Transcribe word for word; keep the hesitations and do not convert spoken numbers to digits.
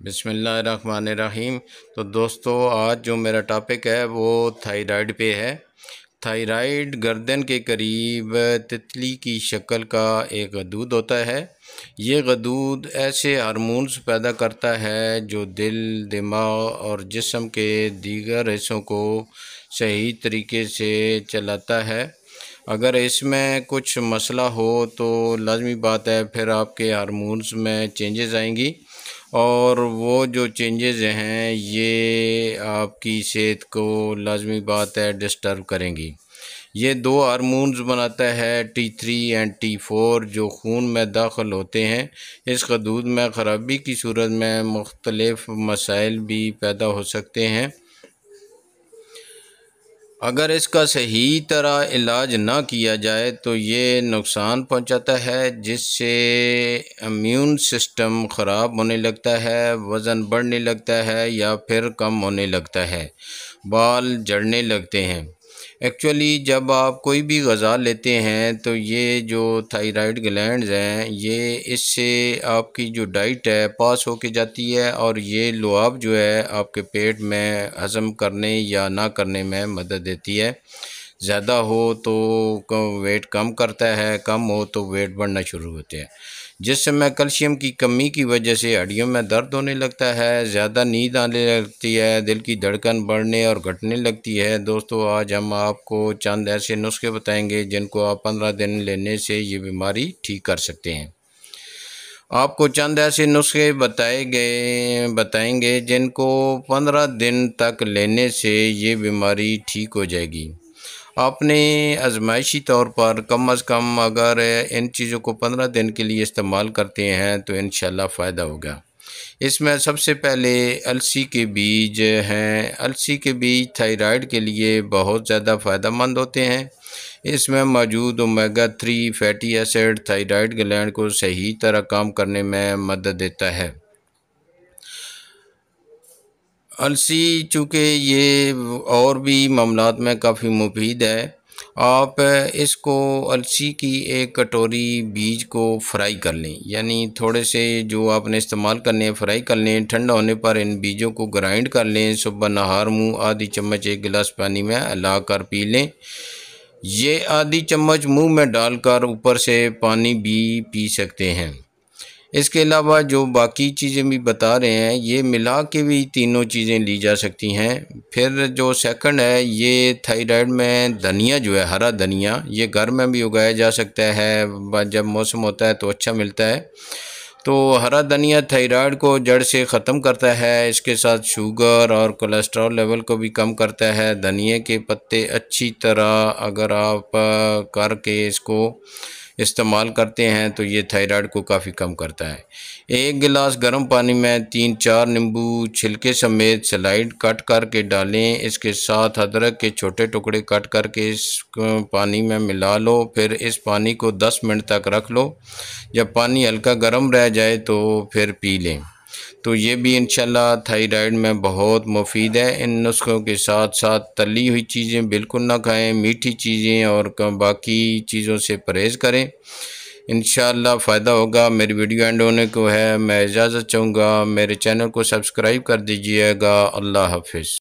बिस्मिल्लाहिर्रहमानिर्रहीम। तो दोस्तों, आज जो मेरा टॉपिक है वो थायराइड पे है। थायराइड गर्दन के करीब तितली की शक्ल का एक गदूद होता है। ये गदूद ऐसे हार्मोन्स पैदा करता है जो दिल, दिमाग और जिस्म के दीगर हिस्सों को सही तरीके से चलाता है। अगर इसमें कुछ मसला हो तो लाज़मी बात है फिर आपके हार्मोन्स में चेंजेस आएंगी और वो जो चेंजेस हैं ये आपकी सेहत को लाज़मी बात है डिस्टर्ब करेंगी। ये दो हार्मोन्स बनाता है T three and T four जो खून में दाखिल होते हैं। इस गदूद में ख़राबी की सूरत में मुख्तलिफ़ मसाइल भी पैदा हो सकते हैं। अगर इसका सही तरह इलाज ना किया जाए तो ये नुकसान पहुंचाता है, जिससे इम्यून सिस्टम ख़राब होने लगता है, वज़न बढ़ने लगता है या फिर कम होने लगता है, बाल झड़ने लगते हैं। एक्चुअली जब आप कोई भी ग़ज़ा लेते हैं तो ये जो थायराइड ग्लैंड्स हैं ये इससे आपकी जो डाइट है पास होके जाती है और ये लुआब जो है आपके पेट में हज़म करने या ना करने में मदद देती है। ज़्यादा हो तो वेट कम करता है, कम हो तो वेट बढ़ना शुरू होते हैं। जिसमें कैल्शियम की कमी की वजह से हड्डियों में दर्द होने लगता है, ज़्यादा नींद आने लगती है, दिल की धड़कन बढ़ने और घटने लगती है। दोस्तों, आज हम आपको चंद ऐसे नुस्खे बताएंगे जिनको आप पंद्रह दिन लेने से ये बीमारी ठीक कर सकते हैं। आपको चंद ऐसे नुस्खे बताए गए बताएंगे जिनको पंद्रह दिन तक लेने से ये बीमारी ठीक हो जाएगी। आपने आजमाइशी तौर पर कम अज़ कम अगर इन चीज़ों को पंद्रह दिन के लिए इस्तेमाल करते हैं तो इंशाल्लाह फ़ायदा होगा। इसमें सबसे पहले अलसी के बीज हैं। अलसी के बीज थायराइड के लिए बहुत ज़्यादा फ़ायदेमंद होते हैं। इसमें मौजूद omega three fatty acid thyroid gland को सही तरह काम करने में मदद देता है। अलसी चूँकि ये और भी मामलात में काफ़ी मुफीद है, आप इसको अलसी की एक कटोरी बीज को फ्राई कर लें, यानी थोड़े से जो आपने इस्तेमाल करने हैं फ्राई कर लें। ठंडा होने पर इन बीजों को ग्राइंड कर लें। सुबह नहार मुँह आधी चम्मच एक गिलास पानी में हिला कर पी लें। ये आधी चम्मच मुंह में डालकर ऊपर से पानी भी पी सकते हैं। इसके अलावा जो बाकी चीज़ें भी बता रहे हैं ये मिला के भी तीनों चीज़ें ली जा सकती हैं। फिर जो सेकंड है, ये थायराइड में धनिया जो है, हरा धनिया, ये घर में भी उगाया जा सकता है। जब मौसम होता है तो अच्छा मिलता है। तो हरा धनिया थायराइड को जड़ से ख़त्म करता है। इसके साथ शुगर और कोलेस्ट्रॉल लेवल को भी कम करता है। धनिया के पत्ते अच्छी तरह अगर आप करके इसको इस्तेमाल करते हैं तो ये थायराइड को काफ़ी कम करता है। एक गिलास गर्म पानी में तीन चार नींबू छिलके समेत स्लाइड कट करके डालें। इसके साथ अदरक के छोटे टुकड़े कट करके इस पानी में मिला लो। फिर इस पानी को दस मिनट तक रख लो। जब पानी हल्का गर्म रह जाए तो फिर पी लें। तो ये भी इंशाल्लाह थायराइड में बहुत मुफीद है। इन नुस्खों के साथ साथ तली हुई चीज़ें बिल्कुल ना खाएं, मीठी चीज़ें और बाकी चीज़ों से परहेज़ करें। इंशाल्लाह फ़ायदा होगा। मेरी वीडियो एंड होने को है, मैं इजाज़त चाहूँगा। मेरे चैनल को सब्सक्राइब कर दीजिएगा। अल्लाह हाफ़िज़।